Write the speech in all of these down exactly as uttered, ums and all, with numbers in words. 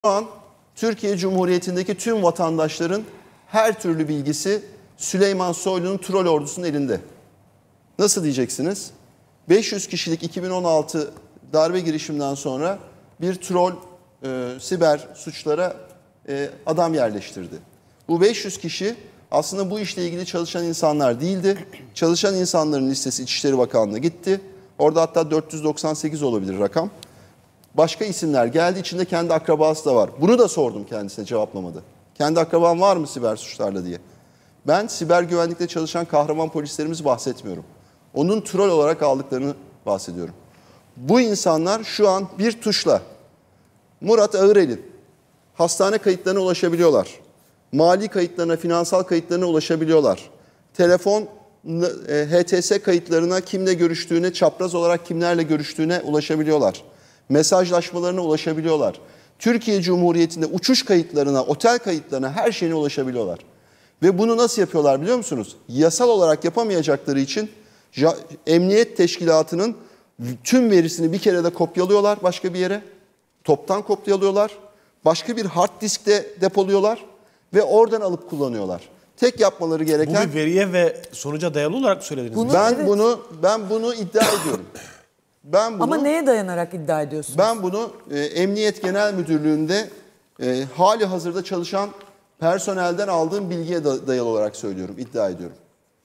Şu an Türkiye Cumhuriyeti'ndeki tüm vatandaşların her türlü bilgisi Süleyman Soylu'nun troll ordusunun elinde. Nasıl diyeceksiniz? beş yüz kişilik iki bin on altı darbe girişiminden sonra bir troll e, siber suçlara e, adam yerleştirdi. Bu beş yüz kişi aslında bu işle ilgili çalışan insanlar değildi. Çalışan insanların listesi İçişleri Bakanlığı'na gitti. Orada hatta dört yüz doksan sekiz olabilir rakam. Başka isimler geldi, içinde kendi akrabası da var. Bunu da sordum kendisine, cevaplamadı. Kendi akraban var mı siber suçlarla diye. Ben siber güvenlikte çalışan kahraman polislerimizi bahsetmiyorum. Onun troll olarak aldıklarını bahsediyorum. Bu insanlar şu an bir tuşla Murat Ağırel'in hastane kayıtlarına ulaşabiliyorlar. Mali kayıtlarına, finansal kayıtlarına ulaşabiliyorlar. Telefon, H T S kayıtlarına, kimle görüştüğüne, çapraz olarak kimlerle görüştüğüne ulaşabiliyorlar. Mesajlaşmalarına ulaşabiliyorlar. Türkiye Cumhuriyeti'nde uçuş kayıtlarına, otel kayıtlarına, her şeyine ulaşabiliyorlar. Ve bunu nasıl yapıyorlar biliyor musunuz? Yasal olarak yapamayacakları için Emniyet Teşkilatı'nın tüm verisini bir kere de kopyalıyorlar başka bir yere. Toptan kopyalıyorlar. Başka bir hard diskte depoluyorlar ve oradan alıp kullanıyorlar. Tek yapmaları gereken... Bu bir veriye ve sonuca dayalı olarak söylediniz. Bunu, ben evet. bunu ben bunu iddia ediyorum. Ben bunu, Ama neye dayanarak iddia ediyorsunuz? Ben bunu e, Emniyet Genel Müdürlüğü'nde e, hali hazırda çalışan personelden aldığım bilgiye dayalı olarak söylüyorum, iddia ediyorum.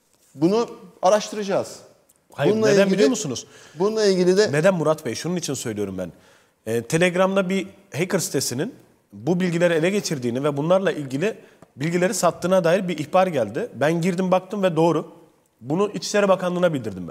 Bunu araştıracağız. Hayır, bununla neden ilgili, biliyor musunuz? Bununla ilgili de... Neden Murat Bey? Şunun için söylüyorum ben. Ee, Telegram'da bir hacker sitesinin bu bilgileri ele geçirdiğini ve bunlarla ilgili bilgileri sattığına dair bir ihbar geldi. Ben girdim baktım ve doğru. Bunu İçişleri Bakanlığı'na bildirdim ben.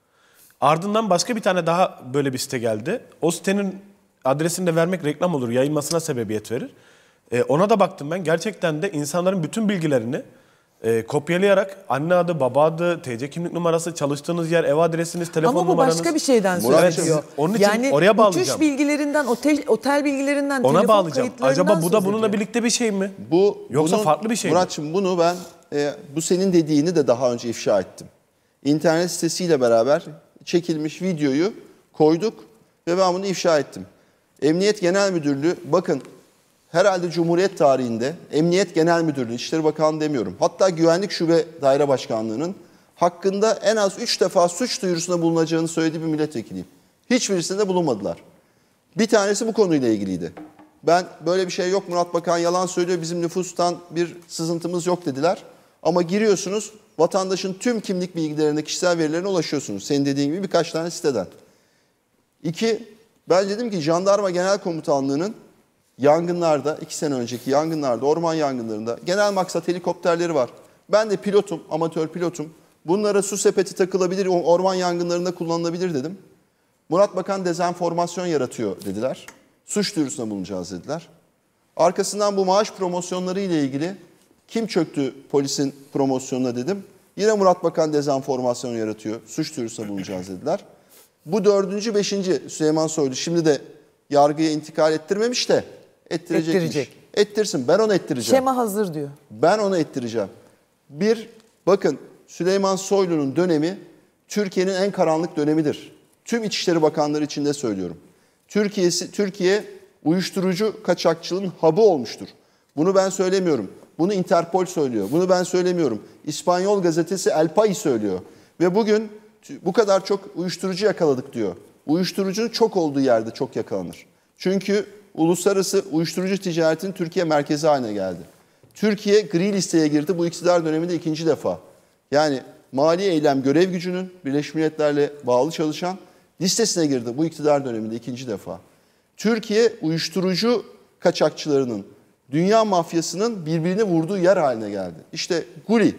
Ardından başka bir tane daha böyle bir site geldi. O sitenin adresini de vermek reklam olur, yayılmasına sebebiyet verir. Ee, ona da baktım ben. Gerçekten de insanların bütün bilgilerini e, kopyalayarak anne adı, baba adı, T C kimlik numarası, çalıştığınız yer, ev adresiniz, telefon Ama bu numaranız. başka bir şeyden söylüyor. Onun için yani oraya bağlayacağım. uçuş bilgilerinden, otel, otel bilgilerinden, ona telefon bağlayacağım. kayıtlarından Acaba bu da bununla ediyor. birlikte bir şey mi? Bu, Yoksa bunun, farklı bir şey Muratçım, mi? Muratçım bunu ben e, bu senin dediğini de daha önce ifşa ettim. İnternet sitesiyle beraber çekilmiş videoyu koyduk ve ben bunu ifşa ettim. Emniyet Genel Müdürlüğü, bakın herhalde Cumhuriyet tarihinde Emniyet Genel Müdürlüğü, İçişleri Bakanlığı demiyorum, hatta Güvenlik Şube Daire Başkanlığı'nın hakkında en az üç defa suç duyurusunda bulunacağını söylediği bir milletvekiliyim. Hiçbirisinde bulunmadılar. Bir tanesi bu konuyla ilgiliydi. Ben böyle bir şey yok, Murat Bakan yalan söylüyor, bizim nüfustan bir sızıntımız yok dediler. Ama giriyorsunuz, vatandaşın tüm kimlik bilgilerine, kişisel verilerine ulaşıyorsunuz. Senin dediğin gibi birkaç tane siteden. İki, ben dedim ki Jandarma Genel Komutanlığı'nın yangınlarda, iki sene önceki yangınlarda, orman yangınlarında genel maksat helikopterleri var. Ben de pilotum, amatör pilotum. Bunlara su sepeti takılabilir, orman yangınlarında kullanılabilir dedim. Murat Bakan dezenformasyon yaratıyor dediler. Suç duyurusuna bulunacağız dediler. Arkasından bu maaş promosyonları ile ilgili kim çöktü polisin promosyonuna dedim. Yine Murat Bakan dezenformasyon yaratıyor, suç duyurusuna bulunacağız dediler. Bu dördüncü, beşinci Süleyman Soylu şimdi de yargıya intikal ettirmemiş de ettirecekmiş. Ettirecek. Ettirsin, ben onu ettireceğim. Şema hazır diyor. Ben onu ettireceğim. Bir, bakın Süleyman Soylu'nun dönemi Türkiye'nin en karanlık dönemidir. Tüm İçişleri Bakanları için de söylüyorum. Türkiye'si, Türkiye uyuşturucu kaçakçılığın hub'ı olmuştur. Bunu ben söylemiyorum. Bunu Interpol söylüyor. Bunu ben söylemiyorum. İspanyol gazetesi El País söylüyor. Ve bugün bu kadar çok uyuşturucu yakaladık diyor. Uyuşturucunun çok olduğu yerde çok yakalanır. Çünkü uluslararası uyuşturucu ticaretinin Türkiye merkezi haline geldi. Türkiye gri listeye girdi bu iktidar döneminde ikinci defa. Yani mali eylem görev gücünün Birleşmiş Milletler'le bağlı çalışan listesine girdi bu iktidar döneminde ikinci defa. Türkiye uyuşturucu kaçakçılarının, dünya mafyasının birbirini vurduğu yer haline geldi. İşte Guli,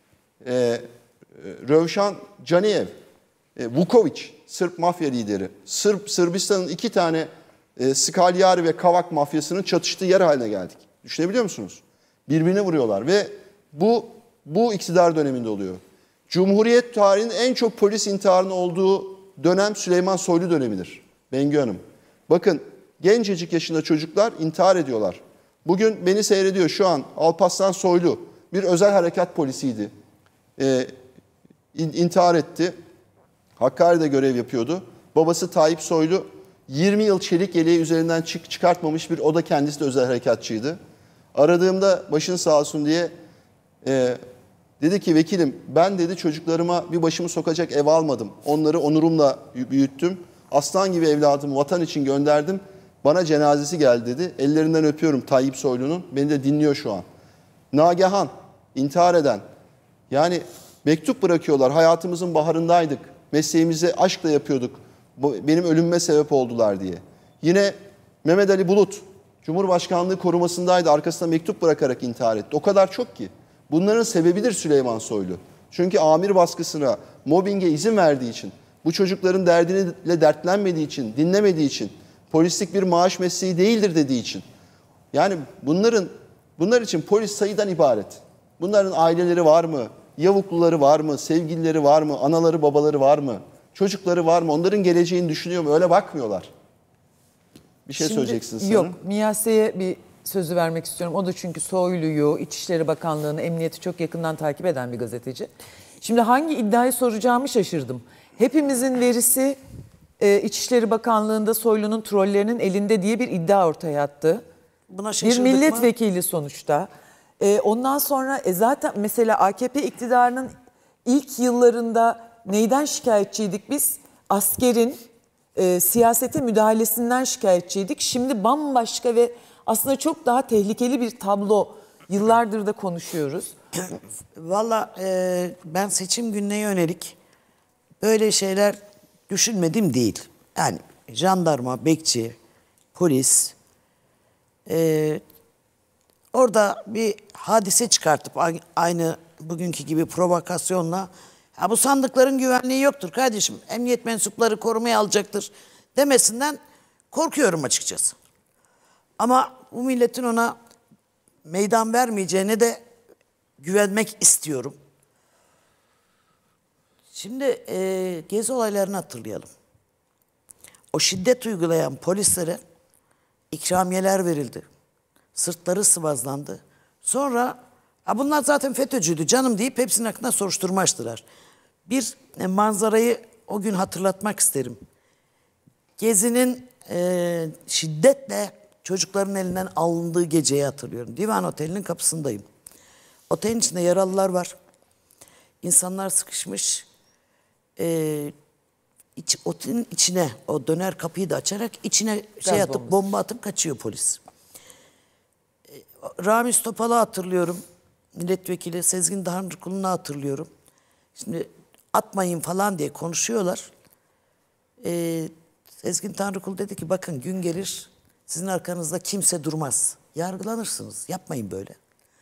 e, Rövşan Caniyev, e, Vuković, Sırp mafya lideri, Sırp Sırbistan'ın iki tane e, Skalyari ve Kavak mafyasının çatıştığı yer haline geldik. Düşünebiliyor musunuz? Birbirine vuruyorlar ve bu bu iktidar döneminde oluyor. Cumhuriyet tarihinin en çok polis intiharının olduğu dönem Süleyman Soylu dönemidir. Bengü Hanım. Bakın gencecik yaşında çocuklar intihar ediyorlar. Bugün beni seyrediyor şu an Alparslan Soylu bir özel harekat polisiydi. Ee, in, intihar etti. Hakkari'de görev yapıyordu. Babası Tayyip Soylu yirmi yıl çelik yeleği üzerinden çık çıkartmamış bir, o da kendisi de özel harekatçıydı. Aradığımda başın sağ olsun diye e, dedi ki vekilim ben dedi çocuklarıma bir başımı sokacak ev almadım. Onları onurumla büyüttüm. Aslan gibi evladımı vatan için gönderdim. Bana cenazesi geldi dedi. Ellerinden öpüyorum Tayyip Soylu'nun. Beni de dinliyor şu an. Nagihan, intihar eden. Yani mektup bırakıyorlar. Hayatımızın baharındaydık. Mesleğimizi aşkla yapıyorduk. Benim ölümüme sebep oldular diye. Yine Mehmet Ali Bulut, Cumhurbaşkanlığı korumasındaydı. Arkasına mektup bırakarak intihar etti. O kadar çok ki. Bunların sebebidir Süleyman Soylu. Çünkü amir baskısına, mobbinge izin verdiği için, bu çocukların derdiniyle dertlenmediği için, dinlemediği için, polislik bir maaş mesleği değildir dediği için. Yani bunların bunlar için polis sayıdan ibaret. Bunların aileleri var mı? Yavukluları var mı? Sevgilileri var mı? Anaları babaları var mı? Çocukları var mı? Onların geleceğini düşünüyor mu? Öyle bakmıyorlar. Bir şey Şimdi, söyleyeceksin sanırım. Yok, Miyase'ye bir sözü vermek istiyorum. O da çünkü Soylu'yu, İçişleri Bakanlığı'nı, emniyeti çok yakından takip eden bir gazeteci. Şimdi hangi iddiayı soracağımı şaşırdım. Hepimizin verisi e, İçişleri Bakanlığı'nda Soylu'nun trollerinin elinde diye bir iddia ortaya attı. Buna Bir şaşırdık milletvekili mı? sonuçta. E, ondan sonra e, zaten mesela A K P iktidarının ilk yıllarında neyden şikayetçiydik biz? Askerin e, siyasete müdahalesinden şikayetçiydik. Şimdi bambaşka ve aslında çok daha tehlikeli bir tablo. Yıllardır da konuşuyoruz. Valla e, ben seçim gününe yönelik böyle şeyler düşünmedim değil. Yani jandarma, bekçi, polis e, orada bir hadise çıkartıp aynı bugünkü gibi provokasyonla ya bu sandıkların güvenliği yoktur kardeşim, emniyet mensupları korumaya alacaktır demesinden korkuyorum açıkçası. Ama bu milletin ona meydan vermeyeceğine de güvenmek istiyorum. Şimdi e, gezi olaylarını hatırlayalım. O şiddet uygulayan polislere ikramiyeler verildi. Sırtları sıvazlandı. Sonra ha bunlar zaten FETÖ'cüydü canım deyip hepsinin hakkında soruşturma açtılar. Bir e, manzarayı o gün hatırlatmak isterim. Gezi'nin e, şiddetle çocukların elinden alındığı geceyi hatırlıyorum. Divan Oteli'nin kapısındayım. Otelin içinde yaralılar var. İnsanlar sıkışmış. Ee, iç, otelin içine o döner kapıyı da açarak içine şey Gaz atıp bombası. bomba atıp kaçıyor polis. Ee, Ramiz Topal'ı hatırlıyorum. Milletvekili Sezgin Tanrıkulu'nu hatırlıyorum. Şimdi atmayın falan diye konuşuyorlar. Ee, Sezgin Tanrıkulu dedi ki bakın gün gelir sizin arkanızda kimse durmaz. Yargılanırsınız. Yapmayın böyle.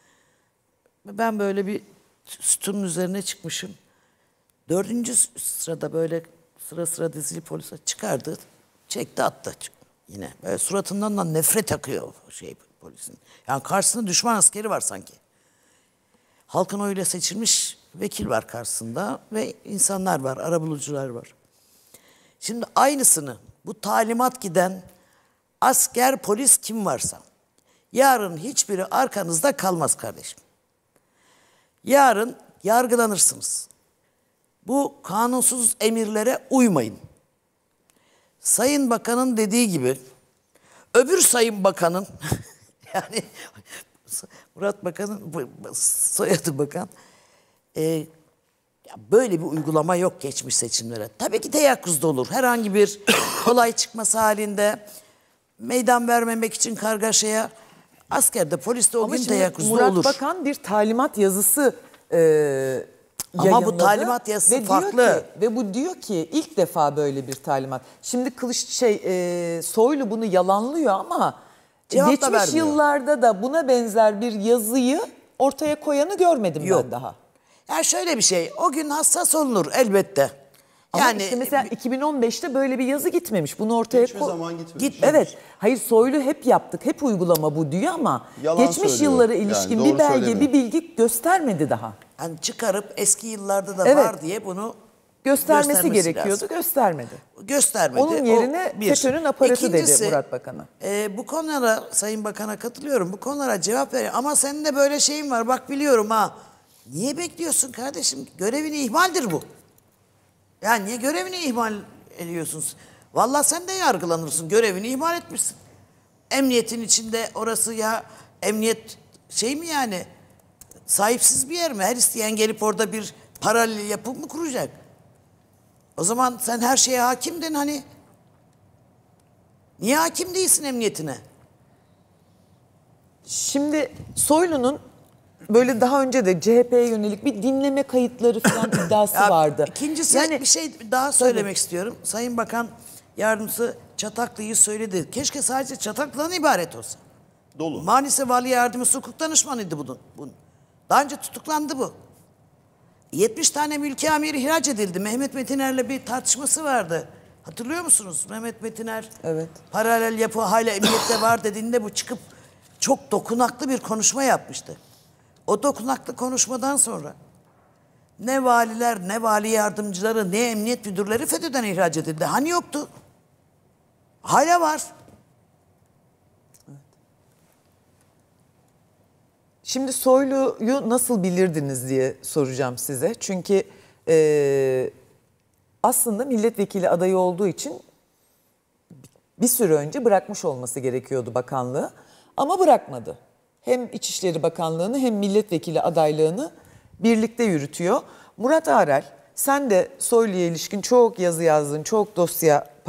Ben böyle bir sütunun üzerine çıkmışım. Dördüncü sırada böyle sıra sıra dizili polis çıkardı. Çekti attı yine. Böyle suratından da nefret akıyor şey polisin. Yani karşısında düşman askeri var sanki. Halkın oyuyla seçilmiş vekil var karşısında ve insanlar var, arabulucular var. Şimdi aynısını bu talimat giden asker, polis kim varsa yarın hiçbiri arkanızda kalmaz kardeşim. Yarın yargılanırsınız. Bu kanunsuz emirlere uymayın. Sayın Bakan'ın dediği gibi öbür Sayın Bakan'ın yani Murat Bakan'ın soyadı Bakan e, ya böyle bir uygulama yok geçmiş seçimlere. Tabii ki teyakkuzda olur. Herhangi bir olay çıkması halinde meydan vermemek için kargaşaya askerde, poliste o Ama gün şimdi teyakkuzda Murat olur. Bakan bir talimat yazısı e, Ama bu yayınladı talimat yazısı ve diyor farklı. ki- ve bu diyor ki ilk defa böyle bir talimat. Şimdi Kılıç şey e, Soylu bunu yalanlıyor ama Cevap da geçmiş vermiyor. yıllarda da buna benzer bir yazıyı ortaya koyanı görmedim Yok. ben daha. Ya şöyle bir şey, o gün hassas olunur elbette. Ama Yani işte mesela iki bin on beşte böyle bir yazı gitmemiş. Bunu ortaya Hiçbir ko- zaman gitmemiş. Git, evet. Hayır Soylu hep yaptık. Hep uygulama bu diyor ama Yalan geçmiş söylüyor. yıllara Yani ilişkin doğru bir belge, söylemiyor. bir bilgi göstermedi daha. hani çıkarıp eski yıllarda da Evet. var diye bunu Göstermesi, göstermesi gerekiyordu, lazım. göstermedi. göstermedi. Onun O yerine bir. FETÖ'nün aparatı İkincisi, dedi Murat Bakan'a. E, bu konulara Sayın Bakan'a katılıyorum. Bu konulara cevap veriyor. Ama senin de böyle şeyin var. Bak biliyorum ha. Niye bekliyorsun kardeşim? Görevini ihmaldir bu. Yani niye görevini ihmal ediyorsunuz? Vallahi sen de yargılanırsın. Görevini ihmal etmişsin. Emniyetin içinde orası ya emniyet şey mi yani? Sahipsiz bir yer mi? Her isteyen gelip orada bir paralel yapı mı kuracak? O zaman sen her şeye hakimdin hani. Niye hakim değilsin emniyetine? Şimdi Soylu'nun böyle daha önce de C H P'ye yönelik bir dinleme kayıtları falan iddiası Ya, vardı. İkincisi Yani bir şey daha söylemek istiyorum. Sayın Bakan Yardımcısı Çataklı'yı söyledi. Keşke sadece Çataklı'dan ibaret olsa. Dolu. Manisa Vali Yardımcısı hukuk danışmanıydı bunun. bunun. Daha önce tutuklandı bu. yetmiş tane mülki amiri ihraç edildi. Mehmet Metiner'le bir tartışması vardı. Hatırlıyor musunuz? Mehmet Metiner Evet. paralel yapı hala emniyette var dediğinde bu çıkıp çok dokunaklı bir konuşma yapmıştı. O dokunaklı konuşmadan sonra ne valiler, ne vali yardımcıları, ne emniyet müdürleri FETÖ'den ihraç edildi. Hani yoktu? Hala var. Şimdi Soylu'yu nasıl bilirdiniz diye soracağım size. Çünkü e, aslında milletvekili adayı olduğu için bir süre önce bırakmış olması gerekiyordu bakanlığı. Ama bırakmadı. Hem İçişleri Bakanlığı'nı hem milletvekili adaylığını birlikte yürütüyor. Murat Arel, sen de Soylu'ya ilişkin çok yazı yazdın, çok dosya